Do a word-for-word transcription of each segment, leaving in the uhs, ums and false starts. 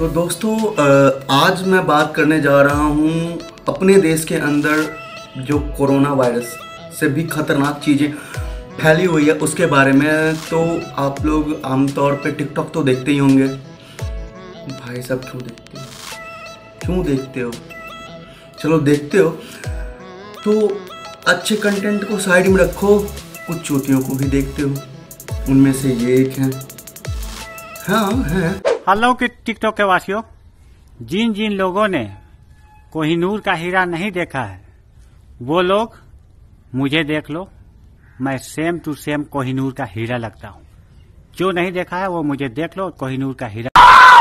तो दोस्तों आज मैं बात करने जा रहा हूँ अपने देश के अंदर जो कोरोना वायरस से भी खतरनाक चीज़ें फैली हुई है उसके बारे में। तो आप लोग आमतौर पे टिकटॉक तो देखते ही होंगे। भाई साहब क्यों देखते हो क्यों देखते हो चलो देखते हो तो अच्छे कंटेंट को साइड में रखो, कुछ चोटियों को भी देखते हो। उनमें से ये एक है। हाँ है। हेलो के टिकटॉक के वासियों, जिन जिन लोगों ने कोहिनूर का हीरा नहीं देखा है वो लोग मुझे देख लो। मैं सेम टू सेम कोहिनूर का हीरा लगता हूँ। जो नहीं देखा है वो मुझे देख लो, कोहिनूर का हीरा।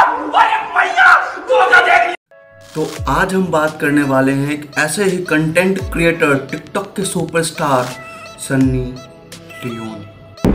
तो आज हम बात करने वाले हैं एक ऐसे ही कंटेंट क्रिएटर, टिकटॉक के सुपरस्टार सन्नी लियोन।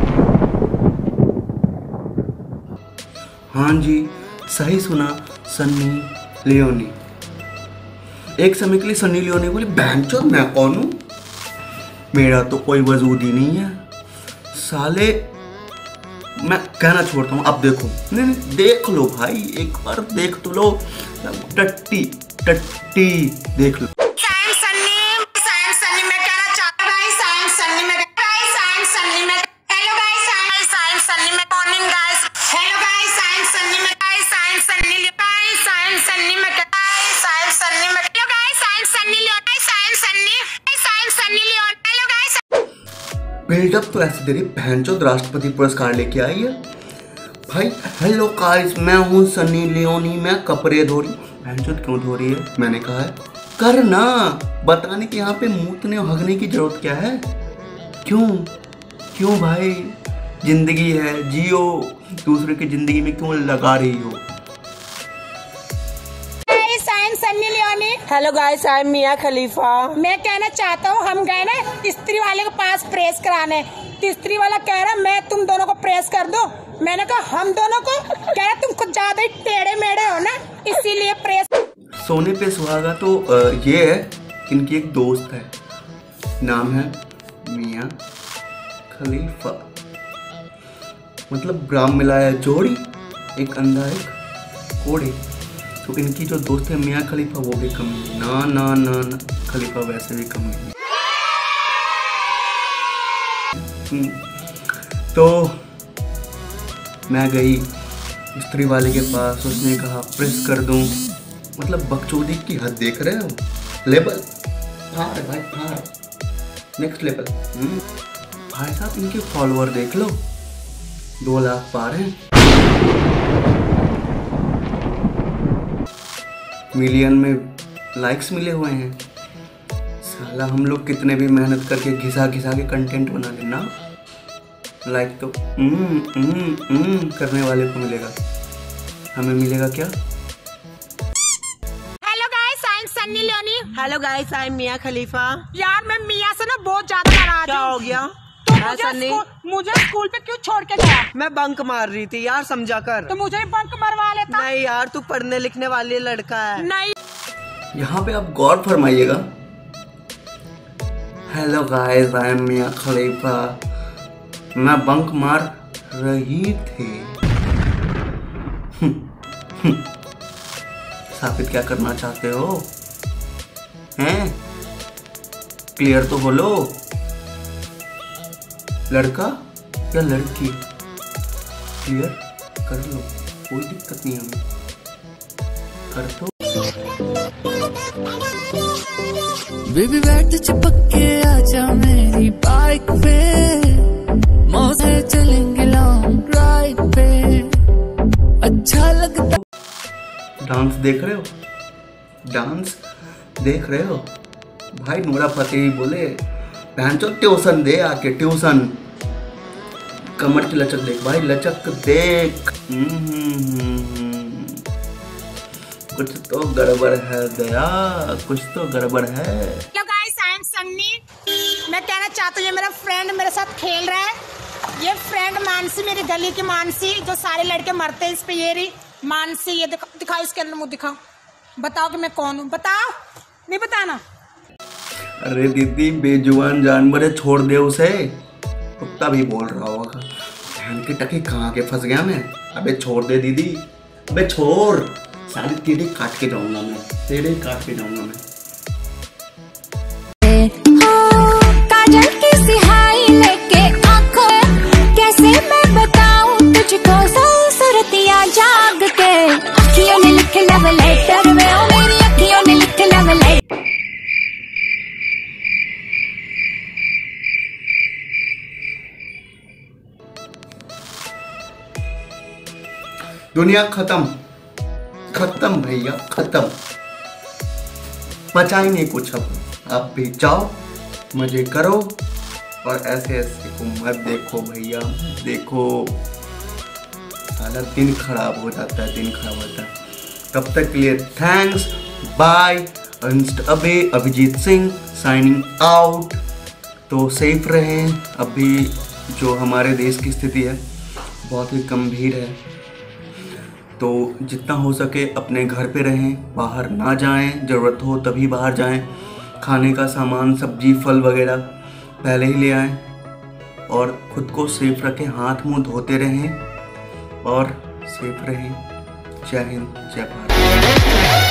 हाँ जी, सही सुना, सन्नी लियोनी। एक समय के लिए सन्नी लियोनी बोले बहनचोद मैं कौन हूँ, मेरा तो कोई वजूद ही नहीं है साले। मैं कहना छोड़ता हूँ, अब देखो। नहीं नहीं देख लो भाई, एक बार देख तो लो। टट्टी टट्टी देख लो। बिल्डअप तो ऐसे दे रही बहनचोद राष्ट्रपति पुरस्कार लेके आई है भाई। हेलो गाइस, मैं हूँ सन्नी लियोनी, मैं कपड़े धो रही। बहनचोद क्यों धो रही है मैंने कहा है करना, बताने के यहाँ पे मूतने और हगने की जरूरत क्या है। क्यों क्यों भाई, जिंदगी है जियो, दूसरे की जिंदगी में क्यों लगा रही हो। Sunny Leoni. Hello guys, I am Mia Khalifa. मैं कहना चाहता हूँ, हम गए ना इस्त्री वाले के पास प्रेस कराने, तो इस्त्री वाला कह रहा मैं तुम दोनों को प्रेस कर दूं। मैंने कहा हम दोनों को, कह रहा तुम कुछ ज्यादा ही टेढ़े मेढ़े हो ना, इसीलिए प्रेस। सोने पे सुहागा तो ये है, इनकी एक दोस्त है, नाम है मिया खलीफा। मतलब ग्राम मिलाया जोड़ी, एक अंधा एक कोड़ी। तो इनकी जो दोस्त है मियाँ खलीफा वो भी कम नहीं। ना ना ना ना खलीफा वैसे भी कम नहीं। तो मैं गई इस्त्री वाले के पास, उसने कहा प्रेस कर दूं। मतलब बकचोदी की हद देख रहे हो, लेवल फाड़ भाई फाड़, नेक्स्ट लेवल। भाई साहब इनके फॉलोअर देख लो, दो लाख पार हैं, मिलियन में लाइक्स मिले हुए हैं। साला हम लोग कितने भी मेहनत करके घिसा घिसा के कंटेंट बना लेना, लाइक तो हम्म हम्म हम्म करने वाले को मिलेगा, हमें मिलेगा क्या। Hello guys, I am Sunny Leoni. Hello guys, I am Mia Khalifa. यार मैं मिया से ना बहुत ज्यादा नाराज हूँ। क्या हो गया? तो मुझे स्कूल, मुझे स्कूल पे क्यों छोड़ के गया? मैं बंक मार रही थी यार, समझा कर। तो मुझे भी बंक मरवा लेता। नहीं यार, तू पढ़ने लिखने वाली लड़का है। नहीं, यहाँ पे आप गौर फरमाइएगा। Hello guys, I am Mia Khalifa. मैं बंक मार रही थी। साबित क्या करना चाहते हो हैं? क्लियर तो बोलो, लड़का या लड़की, क्लियर कर लो, कोई दिक्कत नहीं हमें, कर दो। बेबी बैठ चिपक के आजा मेरी बाइक पे, मौजे चलेंगे लॉन्ग ड्राइव पे, अच्छा लगता। डांस देख रहे हो, डांस देख रहे हो भाई। नूरा फतेही बोले बहनचोद ट्यूशन दे आके, ट्यूशन। कमर की लचक देख भाई, लचक देख। कुछ तो गड़बड़ है दया, कुछ तो गड़बड़ है। Hello guys, I am Sunny. मैं कहना चाहता हूँ, ये मेरा फ्रेंड मेरे साथ खेल रहा है। ये फ्रेंड मानसी, मेरी गली की मानसी, जो सारे लड़के मरते हैं इस पे, ये रही मानसी। ये दिखा, दिखाओ इसके अंदर मुँह दिखाओ, बताओ कि मैं कौन हूँ, बताओ। नहीं बताना। अरे दीदी बेजुबान जानवर है, छोड़ दे उसे। कुत्ता भी बोल रहा होगा, बहन की टकी कहाँ के फंस गया मैं। अबे छोड़ दे दीदी, अबे छोड़। सारे टेढ़े काट के जाऊंगा मैं, टेढ़े काट के जाऊंगा मैं। काजल की सिहाई लेके आंखों कैसे मैं बताऊं तुझको सूरतियां जाग के अखियों ने लिखे लव लेटर में, ओ मेरी अखियों ने लिखे लव लेटर। दुनिया खत्म, खत्म भैया खत्म, बचा ही नहीं कुछ। अब आप भी जाओ, मजे करो और ऐसे ऐसे को मत देखो भैया, देखो सारा दिन खराब हो जाता है, दिन खराब होता है। तब तक के लिए थैंक्स, बाय। अभी अभिजीत सिंह साइनिंग आउट। तो सेफ रहें। अभी जो हमारे देश की स्थिति है बहुत ही गंभीर है, तो जितना हो सके अपने घर पे रहें, बाहर ना जाएं, ज़रूरत हो तभी बाहर जाएं। खाने का सामान, सब्जी, फल वगैरह पहले ही ले आएं और ख़ुद को सेफ रखें, हाथ मुंह धोते रहें और सेफ रहें। जय हिंद, जय भारत।